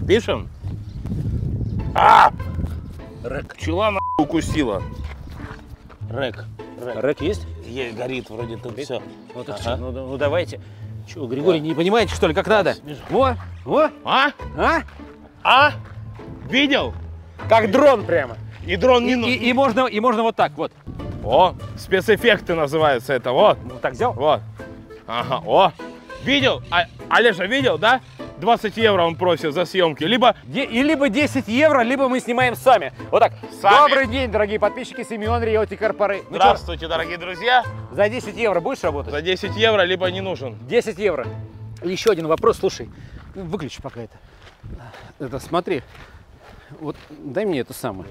Пишем? Рэк. Пчела укусила. Рэк. Рэк есть? Горит вроде тут все. Вот это что? Ну давайте. Че, Григорий, не понимаете, что ли, как надо? Во! Видел? Как дрон прямо. И дрон не нужен. И можно вот так, вот. О, спецэффекты называются это, вот. Вот так взял? Вот. Ага, о. Видел? Олежа, видел, да? 20 евро он просит за съемки. Либо 10 евро, либо мы снимаем сами. Вот так. Сами. Добрый день, дорогие подписчики Семен Realty Corporation. Здравствуйте, дорогие друзья. За 10 евро будешь работать? За 10 евро, либо не нужен. 10 евро. Еще один вопрос, слушай. Выключи пока это. Это смотри. Вот дай мне это самое.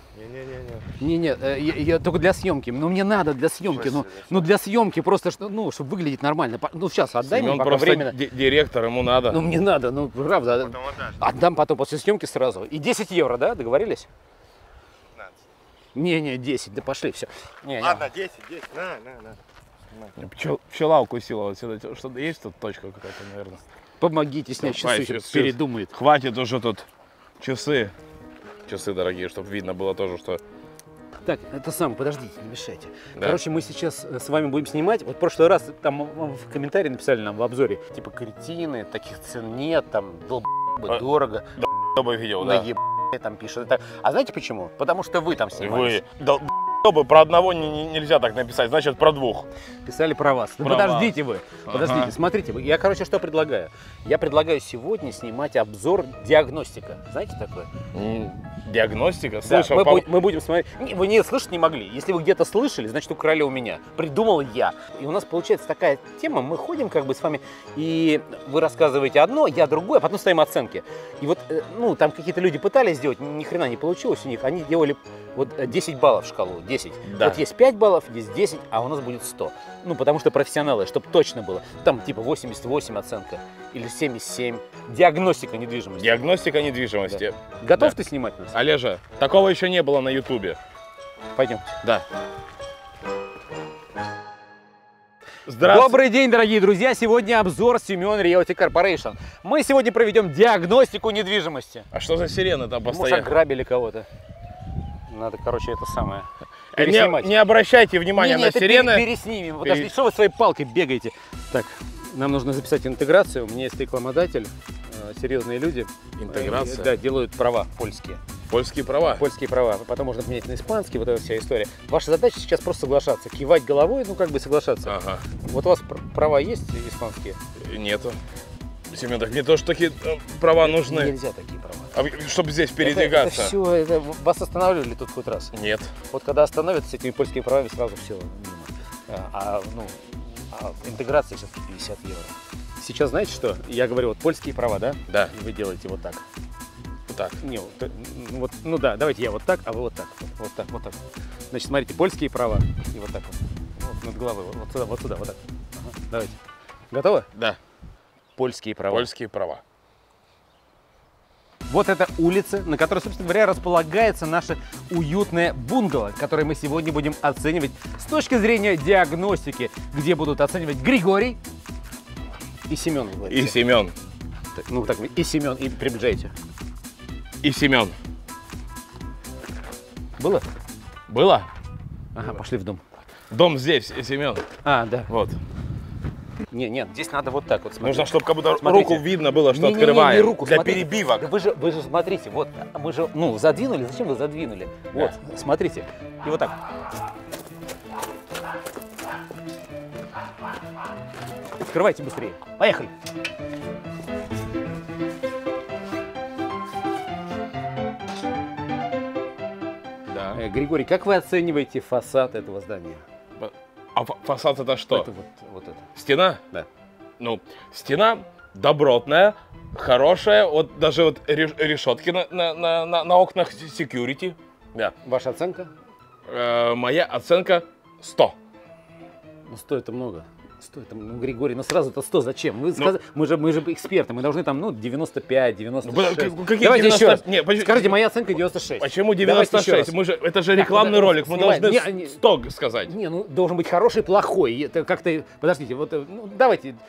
Я только для съемки. Ну мне надо для съемки. Ну для съемки просто, ну, чтобы выглядеть нормально. Ну сейчас отдай мне пока просто временно. Директор, ему надо. Ну мне надо, ну правда. Отдам потом после съемки сразу. И 10 евро, да? Договорились? 15. Не, 10, да пошли, все. Ладно, 10, на. Пчела укусила вот сюда. Что-то есть тут точка какая-то, наверное. Помогите снять часы, сейчас передумает. Хватит уже тут часы. Часы дорогие, чтобы видно было тоже, что... Так, это самое, подождите, не мешайте. Да. Короче, мы сейчас с вами будем снимать. Вот в прошлый раз там в комментарии написали нам в обзоре, типа, кретины, таких цен нет, там, дорого. Кто бы видел, да. Там пишут. А знаете почему? Потому что вы там снимались. Вы про одного нельзя так написать, значит про двух. Писали про вас. Ну подождите вы, подождите, смотрите. Я, короче, что предлагаю? Я предлагаю сегодня снимать обзор диагностика. Знаете такое? Диагностика? Да, Слышал? мы будем смотреть. Вы не слышать не могли. Если вы где-то слышали, значит украли у меня. Придумал я. И у нас получается такая тема. Мы ходим как бы с вами, и вы рассказываете одно, я другое, а потом ставим оценки. И вот, ну, там какие-то люди пытались сделать, ни хрена не получилось у них. Они делали вот 10 баллов в шкалу. 10. Да. Вот есть 5 баллов, есть 10, а у нас будет 100. Ну, потому что профессионалы, чтобы точно было. Там типа 88 оценка или 77. Диагностика недвижимости. Диагностика недвижимости. Да. Готов ты снимать нас? Олежа, такого еще не было на ютубе. Пойдемте. Да. Добрый день, дорогие друзья! Сегодня обзор Семен Realty Corporation. Мы сегодня проведем диагностику недвижимости. А что за сирены там постоянно? Может, ограбили кого-то. Надо, короче, это самое. Не обращайте внимания на сирены. Переснимем. Подожди, что вы своей палкой бегаете? Так, нам нужно записать интеграцию. У меня есть рекламодатель, серьезные люди. Интеграция? Да, делают права польские. Польские права? Польские права. Потом можно поменять на испанский, вот эта вся история. Ваша задача сейчас просто соглашаться, кивать головой, ну как бы соглашаться. Ага. Вот у вас права есть испанские? Нету. Семен, так мне тоже такие права нужны. Нельзя такие права. Чтобы здесь передвигаться. Это все, это вас останавливали тут хоть раз? Нет. Вот когда остановят с этими польскими правами, сразу все. Интеграция сейчас 50 евро. Сейчас знаете что? Я говорю, вот польские права, да? Да. И вы делаете вот так. Вот так. Не, вот, ну да, давайте я вот так, а вы вот так. Вот так, вот так. Значит, смотрите, польские права. И вот так вот. Вот над головой. Вот сюда, вот так. Ага. Давайте. Готовы? Да. Польские права. Польские права. Вот эта улица, на которой, собственно говоря, располагается наше уютное бунгало, которое мы сегодня будем оценивать с точки зрения диагностики, где будут оценивать Григорий и Семен. И Семен. Ну так, и Семен, и приближайте. И Семен. Было? Было? Ага, пошли в дом. Дом здесь, и Семен. А, да. Вот. Нет, здесь надо вот так вот смотреть. Нужно, чтобы как будто руку видно было, что открываем. Не руку, для смотрите. перебивок. Да вы же смотрите, вот, мы же, ну, задвинули, зачем вы задвинули? Вот, смотрите, и вот так. Открывайте быстрее. Поехали. Да. Григорий, как вы оцениваете фасад этого здания? А фасад это что? Это вот это. Стена? Да. Ну, стена добротная, хорошая, вот даже вот решетки на окнах security. Да. Ваша оценка? Моя оценка 100. Ну, 100 это много. 100 это, ну, Григорий, ну сразу это 100 зачем? Мы же эксперты, мы должны там, ну, 95, 96. Какие Давайте 90... еще раз. Не, скажите, моя оценка 96. Почему 96? Это же рекламный ролик, мы должны 100 сказать. Не, ну должен быть хороший, плохой. Это как-то, подождите, вот, ну, давайте,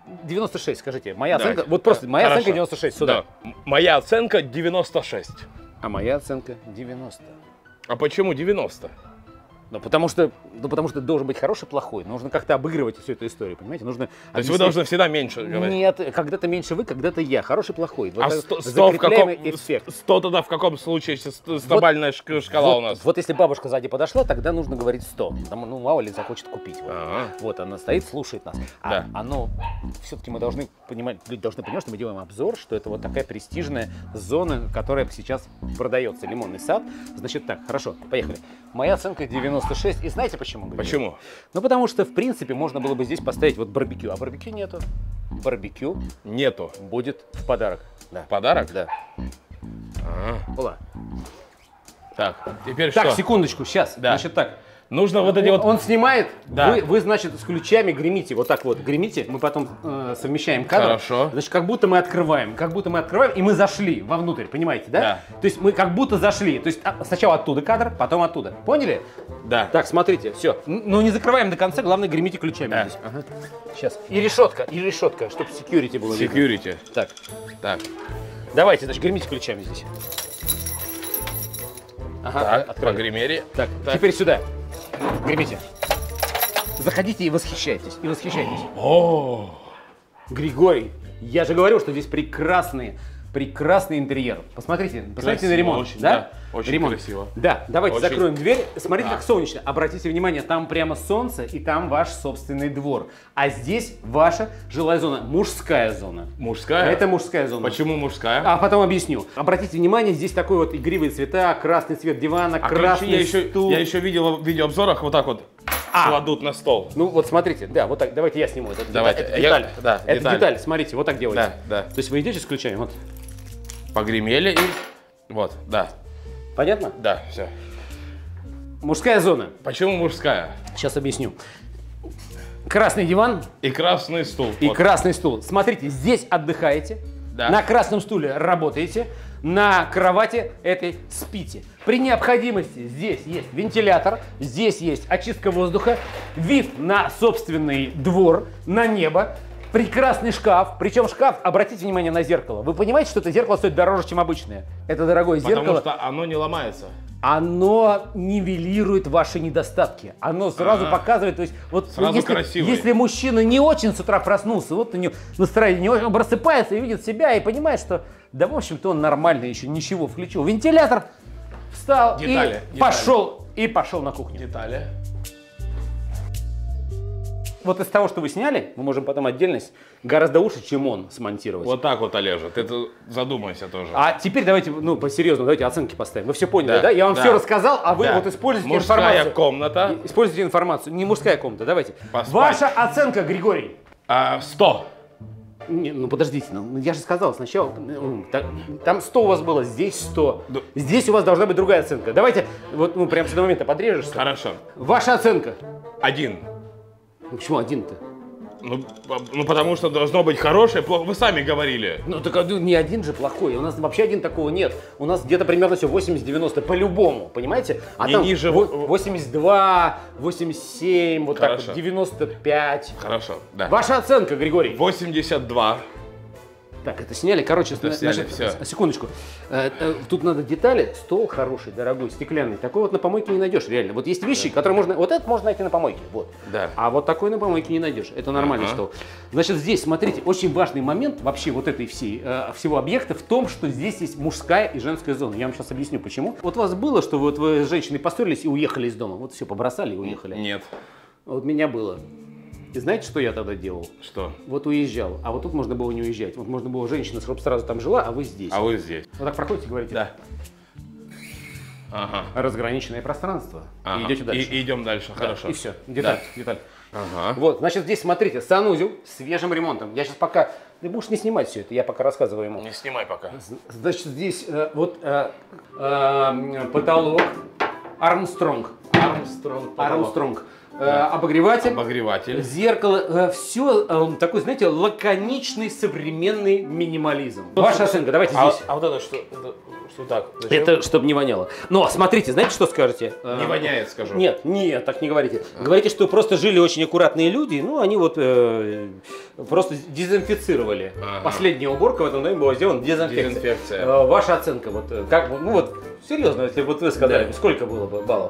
96, скажите. Моя Давайте. оценка, вот просто моя Хорошо. оценка 96, сюда. Да. Моя оценка 96. А моя оценка 90. А почему 90? Ну, потому что должен быть хороший, плохой. Нужно как-то обыгрывать всю эту историю, понимаете? Нужно То есть вы объяснить. должны всегда меньше говорить. Нет, когда-то меньше вы, когда-то я. Хороший, плохой. Вот А так 100 в закрепляемый каком, эффект. 100 тогда в каком случае стабильная шкала Вот, у нас? вот если бабушка сзади подошла, тогда нужно говорить 100. Потому, ну, мало ли захочет купить. Вот. Ага. Вот она стоит, слушает нас. А Да. оно, все-таки мы должны понимать, люди должны понимать, что мы делаем обзор, что это вот такая престижная зона, которая сейчас продается. Лимонный сад. Значит так, хорошо, поехали. Моя оценка 96. И знаете почему? говорю? Почему? Ну, потому что, в принципе, можно было бы здесь поставить вот барбекю. А барбекю нету. Барбекю Нету. будет в подарок. Да. Подарок? Да. Ага. Ола. Так, теперь Так, что? секундочку, сейчас. Да. Значит так. Нужно вот эти вот... Он снимает, Да. вы, значит, с ключами гремите, вот так вот, гремите, мы потом совмещаем кадр. Хорошо. Значит, как будто мы открываем, и мы зашли вовнутрь, понимаете, да? Да. То есть мы как будто зашли, то есть сначала оттуда кадр, потом оттуда, поняли? Да. Так, смотрите, все, ну не закрываем до конца, главное гремите ключами Да. здесь. Ага. Сейчас, и решетка, чтобы security было видно. Security. Так, Так. давайте, значит, гремите ключами здесь. Ага, Так, открыли. погремели. Так, теперь сюда. Гремите. Заходите и восхищайтесь. О, Григорий, я же говорил, что здесь прекрасный интерьер. Посмотрите Красиво, на ремонт. очень, да? да, очень Ремонт. красиво. Да, давайте Очень. закроем дверь. Смотрите, Да. как солнечно. Обратите внимание, там прямо солнце, и там ваш собственный двор. А здесь ваша жилая зона, мужская зона. мужская? Это мужская зона. Почему мужская? А потом объясню. Обратите внимание, здесь такой вот игривые цвета, красный цвет дивана, А красный ключи стул. я еще видел в видеообзорах вот так вот кладут на стол. Ну вот смотрите, да, вот так, давайте я сниму. Это, Давайте. это деталь. Да, это деталь. деталь, смотрите, вот так делается. Да, да. То есть вы идете с ключами, вот. Погремели и... Вот, да. Понятно? Да, все. Мужская зона. Почему мужская? Сейчас объясню. Красный диван И красный стул. и Вот. красный стул. Смотрите, здесь отдыхаете, Да. на красном стуле работаете, на кровати этой спите. При необходимости здесь есть вентилятор, здесь есть очистка воздуха, вид на собственный двор, на небо. Прекрасный шкаф, причем шкаф, обратите внимание на зеркало. Вы понимаете, что это зеркало стоит дороже, чем обычное? Это дорогое Потому зеркало. что оно не ломается. Оно нивелирует ваши недостатки. Оно сразу показывает, то есть вот Сразу если, красивый. если мужчина не очень с утра проснулся, вот у него настроение не очень, он просыпается и видит себя и понимает, что да, в общем-то, он нормальный еще, ничего, включил вентилятор, встал Детали, и детали. пошел на кухню. Детали. Вот из того, что вы сняли, мы можем потом отдельность гораздо лучше, чем он смонтировать. Вот так вот, Олежа, ты задумайся тоже. А теперь давайте, ну, по-серьезному, давайте оценки поставим. Вы все поняли, Да, да? Я вам да. все рассказал, а вы Да. вот используете Мужская информацию. комната. Используйте информацию. Не мужская комната, давайте. Поспать. Ваша оценка, Григорий. 100. Не, ну подождите, ну, я же сказал сначала, там 100 у вас было, здесь 100. Да. Здесь у вас должна быть другая оценка. Давайте, вот, ну, прямо с этого момента подрежешься. Хорошо. Ваша оценка. 1. Ну, почему один-то? Ну, потому что должно быть хорошее, плохо. Вы сами говорили. Ну, так не один же плохой. У нас вообще один такого нет. У нас где-то примерно все 80-90 по-любому, понимаете? А Не там ниже 82, 87, вот так Хорошо. вот, 95. Хорошо, да. Ваша оценка, Григорий. 82. Так, это сняли. Короче, сняли, всё. секундочку. Тут надо детали. Стол хороший, дорогой, стеклянный. Такой вот на помойке не найдешь, реально. Вот есть вещи, которые можно... Вот это можно найти на помойке, вот. Да. А вот такой на помойке не найдешь. Это нормальный стол. Значит, здесь, смотрите, очень важный момент вообще вот этой всего объекта в том, что здесь есть мужская и женская зона. Я вам сейчас объясню, почему. Вот у вас было, что вот вы с женщиной поссорились и уехали из дома. Вот все, побросали и уехали. Нет. Вот у меня было. И знаете, что я тогда делал? Что? Вот уезжал, а вот тут можно было не уезжать. Вот можно было женщина, чтобы сразу там жила, а вы здесь. А вы здесь. Вот так проходите, говорите. Да. Ага. Разграниченное пространство. Ага. И идете дальше. И идем дальше, хорошо. И все. Деталь, Да. деталь. Ага. Вот, значит, здесь, смотрите, санузел с свежим ремонтом. Я сейчас пока... Ты будешь не снимать все это, я пока рассказываю ему. Не снимай пока. Значит, здесь потолок. Армстронг. Армстронг. Обогреватель. Обогреватель. Зеркало, все такой, знаете, лаконичный современный минимализм. Ваша оценка, давайте здесь. А вот это что? Это Что так? Зачем? Это чтобы не воняло. Но смотрите, знаете, что скажете? Не воняет, скажу. Нет, нет, так не говорите. Говорите, что просто жили очень аккуратные люди, ну, они вот просто дезинфицировали. Ага. Последняя уборка в этом доме была сделана дезинфекция. Ваша оценка, вот, как, ну, вот, серьезно, если вот вы сказали, Да. сколько было бы баллов?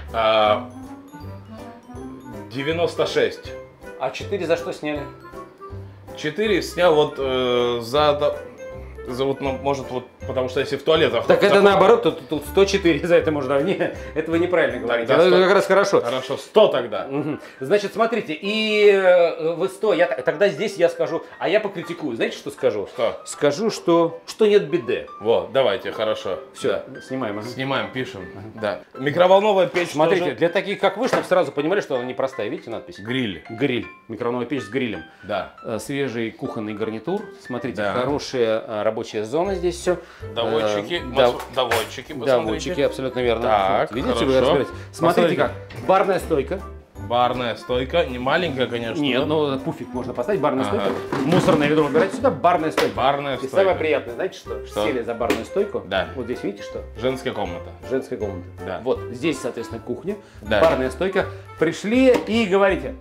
96. А 4 за что сняли? 4 снял вот за вот, ну, может, вот, потому что если в туалетах... Так это наоборот, тут 104 за это можно. Не, это вы неправильно говорите. Тогда Это 100. как раз хорошо. Хорошо, 100 тогда. Мгм. Значит, смотрите, и вы 100, тогда здесь я скажу, а я покритикую. Знаете, что скажу? Что? Скажу, что нет биде. Вот, давайте, хорошо. Все, снимаем. ага. Снимаем, пишем. Да. Микроволновая печь Смотрите, тоже. для таких, как вы, чтобы сразу понимали, что она непростая. Видите надпись? Гриль. Гриль. Микроволновая печь с грилем. Да. Свежий кухонный гарнитур. Смотрите, Да. хорошая рабочая зона здесь все. Доводчики. Доводчики, посмотрите. Доводчики, абсолютно верно. Так, Вот, видите, хорошо. вы разбираетесь. Смотрите Посмотрите. как. Барная стойка. Барная стойка. Не маленькая, конечно. Нет, да? ну пуфик можно поставить, барная Ага. стойка. Мусорное ведро убирать сюда, барная стойка. Барная И стойка. самое приятное, знаете что? Что? Сели за барную стойку. Да. Вот здесь видите что? Женская комната. Женская комната. Да. Вот здесь, соответственно, кухня, Да. барная стойка. Пришли и говорите.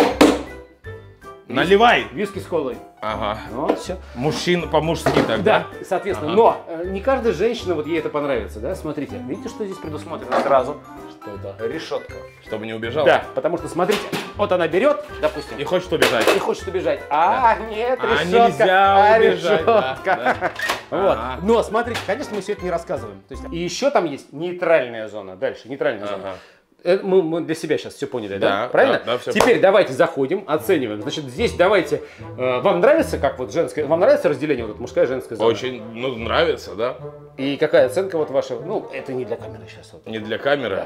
Наливай! Виски с колой. Ага. Вот, все. Мужчин по-мужски тогда. Да, соответственно. Ага. Но не каждая женщина, вот ей это понравится, да? Смотрите, видите, что здесь предусмотрено сразу? Что это? Решетка. Чтобы не убежал? Да, потому что, смотрите, вот она берет, допустим, Не хочет убежать. и хочет убежать. А, нет, А, решетка. нельзя а, убежать, да, решетка. Вот. Ага. Но смотрите, конечно, мы все это не рассказываем. То есть, и еще там есть нейтральная зона. Дальше, нейтральная зона. Ага. Мы для себя сейчас все поняли, да? Да, Правильно? да, всё Теперь давайте заходим, оцениваем. Значит, здесь давайте. Вам нравится, как вот женское. Вам нравится разделение вот это мужская и женская зона? Очень, ну, нравится, да? И какая оценка вот ваша? Ну, это не для камеры сейчас. Вот. Не для камеры.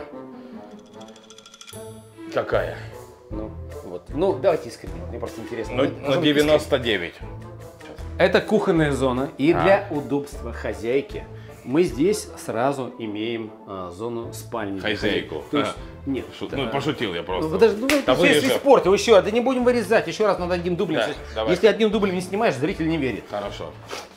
Какая? Ну, вот. Ну, давайте искренне. Мне просто интересно. Ну, Должно на быть 99. Это кухонная зона, и для удобства хозяйки мы здесь сразу имеем зону спальни. для Хозяйку. хозяйки. То есть, нет. Ну, пошутил я просто. Ну, подожди, ну это Да все вырежем. испортил еще, да не будем вырезать, еще раз надо одним дублем. Да, давай. Если одним дублем не снимаешь, зритель не верит. Хорошо.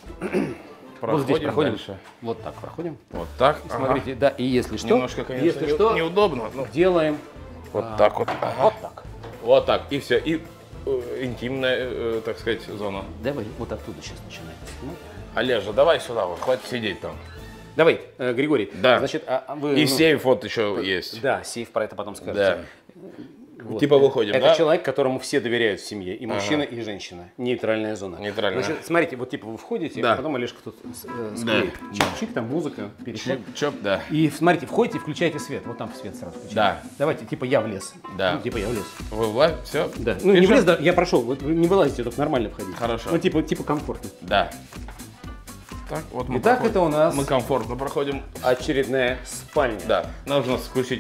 Вот здесь проходим. дальше. Вот так проходим. Вот так. ага. Смотрите, да, и если что, Немножко, конечно, если что, неудобно. Ну, делаем вот так вот. Ага. вот так. Вот так. И все. И интимная, так сказать, зона. Давай вот оттуда сейчас начинаем. снимать. Олежа, давай сюда, вот, хватит сидеть там. Давай, Григорий. Да. Значит, вы, И ну, сейф вот еще есть. Да, сейф, про это потом скажете. Да. Вот. Типа выходим, Это да? человек, которому все доверяют в семье, и мужчина, и женщина. Нейтральная зона. Нейтральная. Значит, смотрите, вот типа вы входите, Да. а потом Олежка тут склеит. Чик-чик, там музыка, переход. Чоп, да. И смотрите, входите и включаете свет. Вот там свет сразу включаете. Да. Давайте, типа я влез. Да. Ну, типа я влез. Вы влазь, все? Да. Ну, не влез, да, я прошел. Вот вы не вылазите, только нормально входите. Хорошо. Ну, типа комфортно. Да. Так, вот мы Итак, проходим. это у нас Мы комфортно проходим. очередная спальня. Да. Нужно включить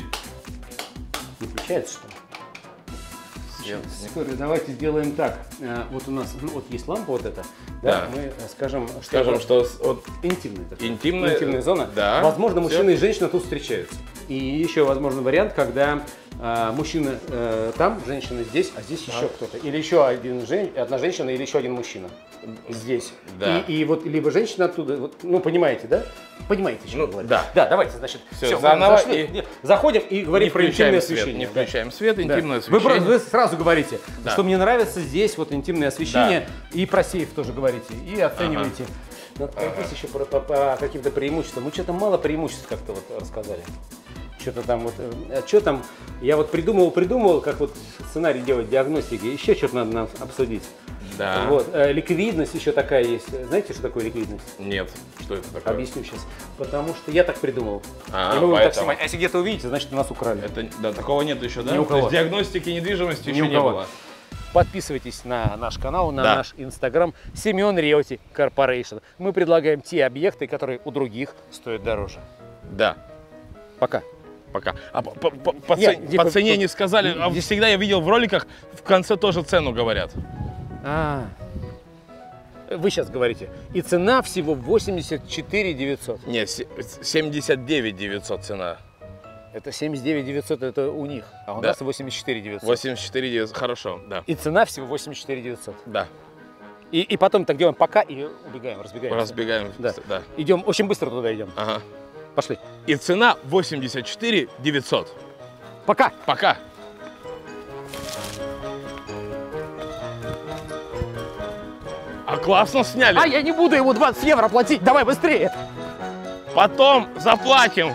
Не включается, что ли? свет. Секунду, давайте сделаем так. Вот у нас, ну, вот есть лампа вот эта. Да. Мы скажем, Скажем, что вот интимная такая. интимная зона. Да. Возможно, Всё. мужчина и женщина тут встречаются. И еще возможно вариант, когда мужчина там, женщина здесь, а здесь еще кто-то. Или еще одна женщина, или еще один мужчина. Здесь. Да. И вот либо женщина оттуда, вот, ну понимаете, да? Понимаете, что я говорю? да. Да, давайте, значит, Всё, заново заходим и говорим не про включаем интимное свет. освещение. Не Да. включаем свет, Да. интимное Вы, освещение. вы сразу говорите, Да. что мне нравится здесь вот интимное освещение, и про сейф тоже говорите, и оцениваете. Но пройтись еще по каким-то преимуществам. Мы что-то мало преимуществ как-то вот рассказали. Что-то там вот, что там, я вот придумал, как вот сценарий делать, диагностики, еще что-то надо нам обсудить. Да. Вот, ликвидность еще такая есть. Знаете, что такое ликвидность? Нет. Что это такое? Объясню сейчас. Потому что я так придумал. А, И мы будем так поэтому. снимать. А если где-то увидите, значит у нас украли. Это, да, такого нет еще, да? Ни у То есть кого. диагностики недвижимости Ни еще у не кого. было. Подписывайтесь на наш канал, на Да. наш инстаграм Семен Realty Corporation. Мы предлагаем те объекты, которые у других стоят дороже. Да. Пока. Пока. А по Нет, типа, цене не сказали, а здесь- всегда я видел в роликах, в конце тоже цену говорят. Вы сейчас говорите. И цена всего 84 900. Нет, 79 900 цена. Это 79 900, это у них. А у Да. нас 84 900. 84 900, хорошо, да. И цена всего 84 900. Да. И потом так делаем пока и убегаем, разбегаемся. Разбегаем. Да. Да. Идем, очень быстро туда идем. Ага. Пошли. И цена 84 900. Пока. Пока. А классно сняли. А я не буду ему 20 евро платить, давай быстрее. Потом заплатим.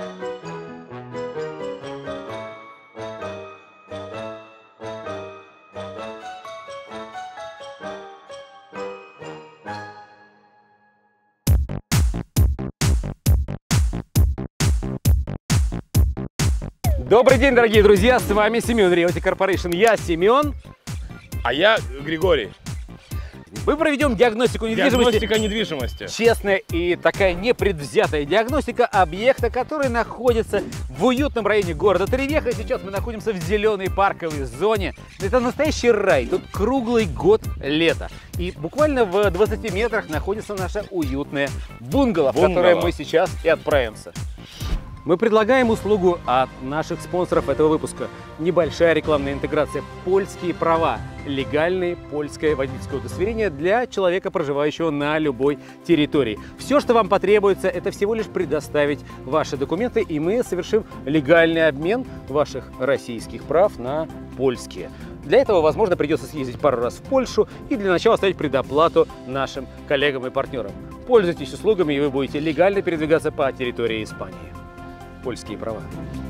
Добрый день, дорогие друзья, с вами Семен Realty Corporation. Я Семен. А я Григорий. Мы проведем диагностику недвижимости. Диагностика недвижимости. Честная и такая непредвзятая диагностика объекта, который находится в уютном районе города Тревеха. Сейчас мы находимся в зеленой парковой зоне. Это настоящий рай. Тут круглый год лето. И буквально в 20 метрах находится наша уютная бунгало, в которое мы сейчас и отправимся. Мы предлагаем услугу от наших спонсоров этого выпуска. Небольшая рекламная интеграция. Польские права. Легальное польское водительское удостоверение для человека, проживающего на любой территории. Все, что вам потребуется, это всего лишь предоставить ваши документы, и мы совершим легальный обмен ваших российских прав на польские. Для этого, возможно, придется съездить пару раз в Польшу и для начала оставить предоплату нашим коллегам и партнерам. Пользуйтесь услугами, и вы будете легально передвигаться по территории Испании. Польские права.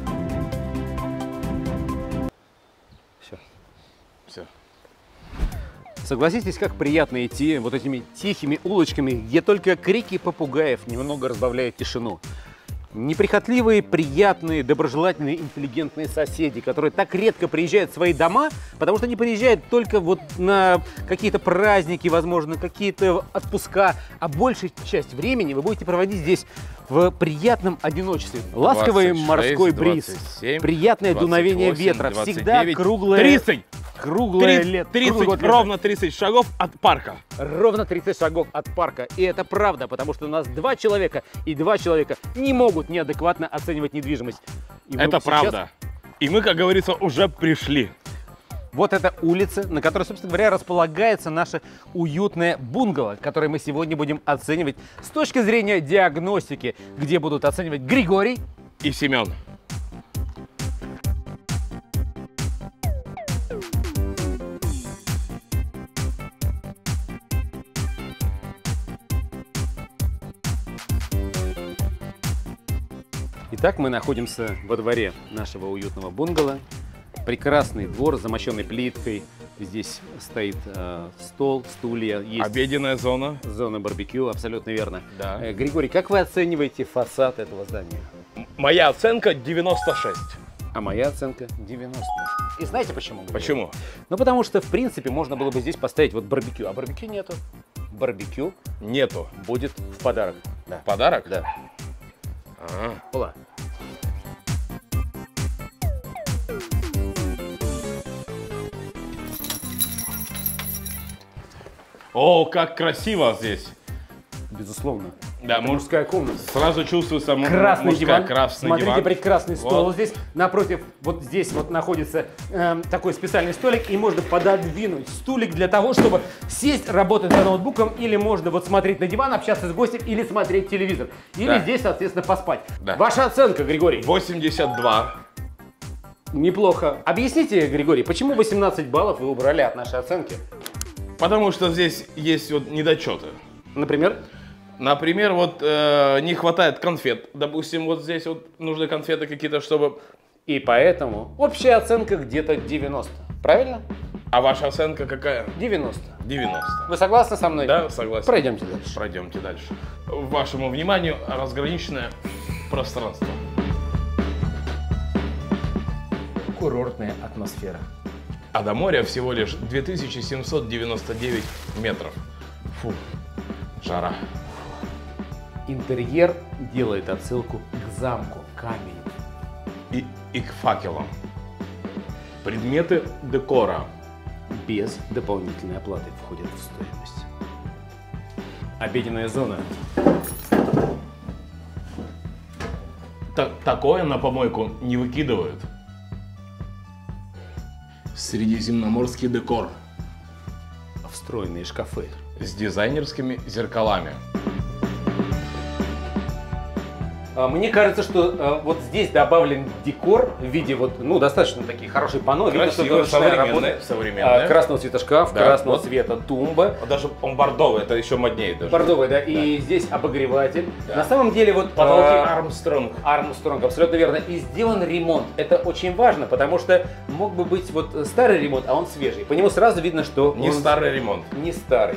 Все. Все. Согласитесь, как приятно идти вот этими тихими улочками, где только крики попугаев немного разбавляют тишину. Неприхотливые, приятные, доброжелательные, интеллигентные соседи, которые так редко приезжают в свои дома, потому что они приезжают только вот на какие-то праздники, возможно, какие-то отпуска, а большую часть времени вы будете проводить здесь в приятном одиночестве. Ласковый 26, морской бриз, 27, приятное 28, дуновение ветра, 29, всегда круглое... 30! Круглое лето. 30, ровно 30 шагов от парка. Ровно 30 шагов от парка. И это правда, потому что у нас два человека, и два человека не могут неадекватно оценивать недвижимость. И Это сейчас... правда. И мы, как говорится, уже пришли. Вот эта улица, на которой, собственно говоря, располагается наше уютное бунгало, которое мы сегодня будем оценивать с точки зрения диагностики, где будут оценивать Григорий И Семен. Итак, мы находимся во дворе нашего уютного бунгало. Прекрасный двор, замощенный плиткой. Здесь стоит стол, стулья. Есть Обеденная зона. зона барбекю, абсолютно верно. Да. Григорий, как вы оцениваете фасад этого здания? Моя оценка 96. А моя оценка 90. И знаете почему? Григорий? Почему? Ну, потому что, в принципе, можно было бы здесь поставить вот барбекю, а барбекю нету. Барбекю Нету. будет в подарок. Да. Подарок? Да. А. Ола. О, как красиво здесь. Безусловно. Да, Это мужская комната. Сразу чувствуется Красный диван. красный Смотрите, диван. прекрасный стол Вот. здесь. Напротив, вот здесь вот находится такой специальный столик, и можно пододвинуть стулик для того, чтобы сесть, работать за ноутбуком, или можно вот смотреть на диван, общаться с гостем, или смотреть телевизор. Или Да. здесь, соответственно, поспать. Да. Ваша оценка, Григорий? 82. Неплохо. Объясните, Григорий, почему 18 баллов вы убрали от нашей оценки? Потому что здесь есть вот недочеты. Например? Например, вот не хватает конфет. Допустим, вот здесь вот нужны конфеты какие-то, чтобы... И поэтому общая оценка где-то 90. Правильно? А ваша оценка какая? 90. 90. Вы согласны со мной? Да, согласен. Пройдемте дальше. Пройдемте дальше. Вашему вниманию разграниченное пространство. Курортная атмосфера. А до моря всего лишь 2799 метров. Фу, жара. Интерьер делает отсылку к замку, камень. И к факелам. Предметы декора. Без дополнительной оплаты входят в стоимость. Обеденная зона. Такое на помойку не выкидывают. Средиземноморский декор. Встроенные шкафы. с дизайнерскими зеркалами. Мне кажется, что вот здесь добавлен декор в виде вот, ну, достаточно такие хорошие панно. Красиво, современные. Красного цвета шкаф, Да, красного вот. цвета тумба. Даже он бордовый, это еще моднее даже. Бордовый, да, и здесь обогреватель. На самом деле вот Потолки Армстронг. Армстронг, абсолютно верно. И сделан ремонт. Это очень важно, потому что мог бы быть вот старый ремонт, а он свежий. По нему сразу видно, что Не он старый ремонт. не старый.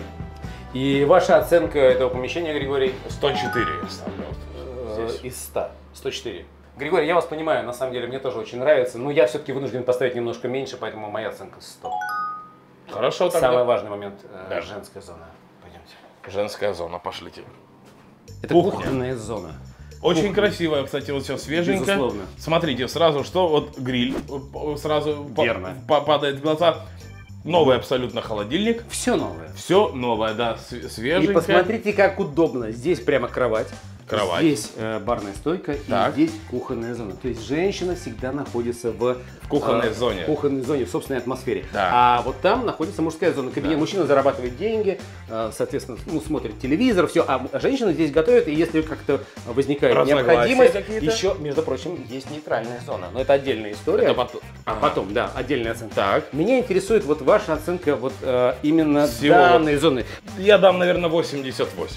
И ваша оценка этого помещения, Григорий? 104 я ставлю. Здесь. Из 100. 104. Григорий, я вас понимаю, на самом деле мне тоже очень нравится, но я все-таки вынужден поставить немножко меньше, поэтому моя оценка 100. Хорошо, тогда. Самый важный момент Да. женская зона. Пойдемте. Женская зона, пошлите. Это Кухня. кухонная зона. Очень красивая, кстати, вот все свеженько. Безусловно. Смотрите, сразу что, вот гриль сразу Верно. падает в глаза. Новый абсолютно холодильник. Все новое. Все новое, да, свеженько. И посмотрите, как удобно. Здесь прямо кровать. Кровать. Здесь барная стойка Так. и здесь кухонная зона. То есть женщина всегда находится в кухонной зоне. В кухонной зоне, в собственной атмосфере. Да. А вот там находится мужская зона. Кабинет. Да. Мужчина зарабатывает деньги, соответственно, ну, смотрит телевизор, все. А женщина здесь готовит, и если как-то возникает Разногласия необходимость, какие-то? еще, между прочим, есть нейтральная зона. Но это отдельная история. Это потом. Ага. Потом, да, отдельная оценка. Так. Меня интересует вот ваша оценка вот именно Всего. данной зоны. Я дам, наверное, 88.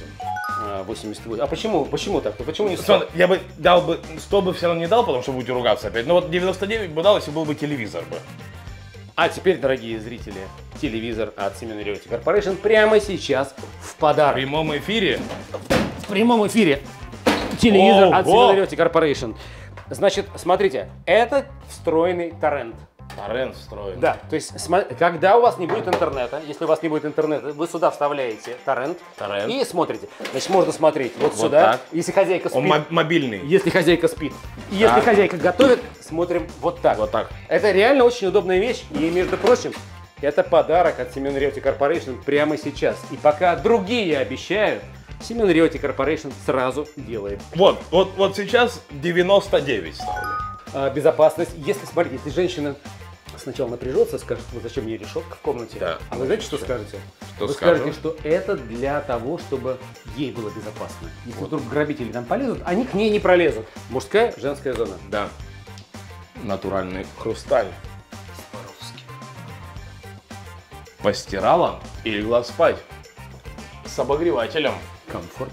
88. А почему? Почему так? Почему не 100? Смотри, я бы дал бы, 100 бы все равно не дал, потому что будете ругаться опять. Но вот 99 бы дал, если был бы телевизор бы. А теперь, дорогие зрители, телевизор от Семен Realty Corporation прямо сейчас в В подарок. прямом эфире. В прямом эфире телевизор от Ого! Семен Realty Corporation. Значит, смотрите, это встроенный торрент. Торрент встроен. Да, то есть, когда у вас не будет интернета, если у вас не будет интернета, вы сюда вставляете торрент, Торрент. и смотрите. Значит, можно смотреть вот, Вот сюда, так. если хозяйка спит. Он мобильный. Если хозяйка спит. И если Так. хозяйка готовит, смотрим вот так. Вот так. Это реально очень удобная вещь. И, между прочим, это подарок от Семен Realty Corporation прямо сейчас. И пока другие обещают, Семен Realty Corporation сразу делает. Вот сейчас 99 ставлю. Безопасность. Если, смотрите, если женщина сначала напряжется, скажет, вот зачем мне решетка в комнате. Да. А вы знаете, что скажете? Что Вы скажу? скажете, что это для того, чтобы ей было безопасно. Если вдруг грабители там полезут, они к ней не пролезут. Мужская, женская зона. Да. Натуральный хрусталь. Постирала и легла спать. С обогревателем. Комфортно.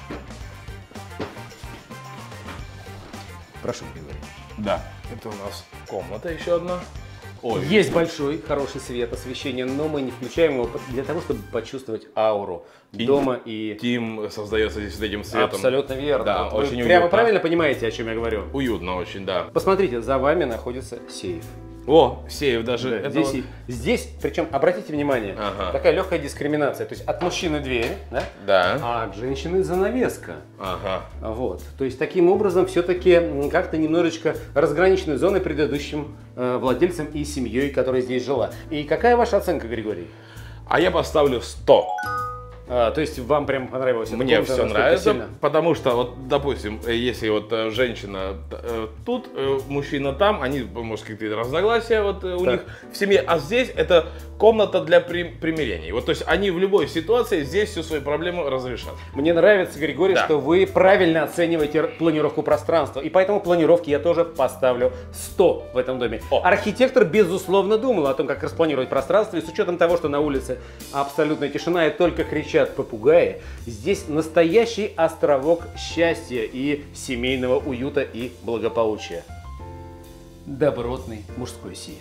Прошу, Григорий. Да. Это у нас комната еще одна. Ой. Есть большой, хороший свет, освещение, но мы не включаем его для того, чтобы почувствовать ауру дома и... Тим создается здесь с этим светом. Абсолютно верно. Да, Вот вы очень прямо уютно. правильно понимаете, о чем я говорю? Уютно очень, да. Посмотрите, за вами находится сейф. О, сейф даже. Это Здесь, вот- здесь, причем, обратите внимание, Ага. такая легкая дискриминация. То есть от мужчины дверь, да? Да. А от женщины занавеска. Ага. Вот. То есть таким образом все-таки как-то немножечко разграничены зоны предыдущим владельцам и семьей, которая здесь жила. И какая ваша оценка, Григорий? А я поставлю 100. То есть вам прям понравилось? эта Мне комната все настолько нравится, сильно? потому что, вот, допустим, если вот женщина тут, мужчина там, они, может, какие-то разногласия вот у Так. них в семье, а здесь это комната для примирений. Вот, то есть они в любой ситуации здесь всю свою проблему разрешат. Мне нравится, Григорий, Да. что вы правильно оцениваете планировку пространства. И поэтому планировке я тоже поставлю 100 в этом доме. О. Архитектор, безусловно, думал о том, как распланировать пространство. И с учетом того, что на улице абсолютная тишина и только кричат попугаи, здесь настоящий островок счастья и семейного уюта и благополучия. Добротный мужской сейф.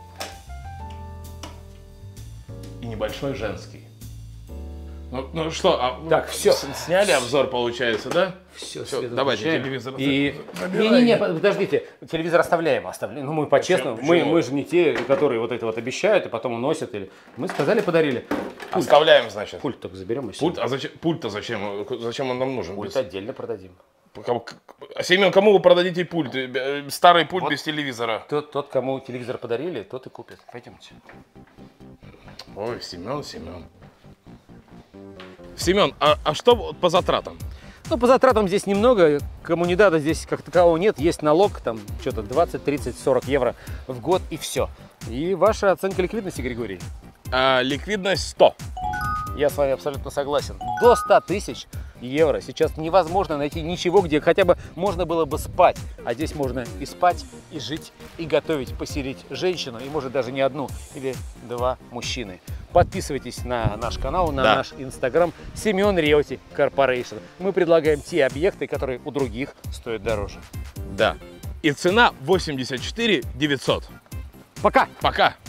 И небольшой женский. Ну что, Так, всё. Сняли обзор, получается, да? Все, Всё, давайте телевизор И... забирай. Не-не-не, подождите, телевизор оставляем. Ну, мы по-честному, Почему? мы же не те, которые вот это вот обещают и потом уносят. Или... Мы сказали, подарили. Оставляем, значит. Пульт только заберем и все. Пульт, а зачем, пульт-то зачем? Зачем он нам нужен? Пульт отдельно продадим. Семен, кому вы продадите пульт? Старый пульт Вот. без телевизора. Тот, кому телевизор подарили, тот и купит. Пойдемте. Ой, Семен. Семен, а что вот по затратам? Ну, по затратам здесь немного, коммунидата здесь как такового нет, есть налог, там что-то 20, 30, 40 евро в год и все. И ваша оценка ликвидности, Григорий? Ликвидность 100. Я с вами абсолютно согласен. До 100 тысяч евро сейчас невозможно найти ничего, где хотя бы можно было бы спать. А здесь можно и спать, и жить, и готовить, поселить женщину, и может даже не одну или два мужчины. Подписывайтесь на наш канал, на наш инстаграм Семен Realty Corporation. Мы предлагаем те объекты, которые у других стоят дороже. Да. И цена 84 900. Пока! Пока!